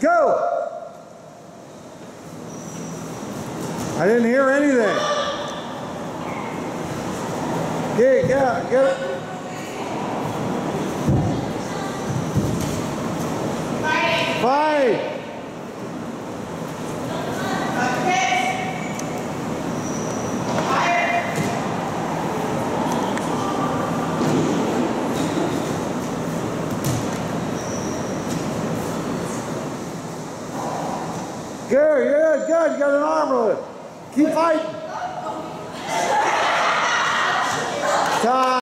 Go! I didn't hear anything. Get it. Fight! Gary, yeah, good. You got an arm with it. Keep fighting. Time.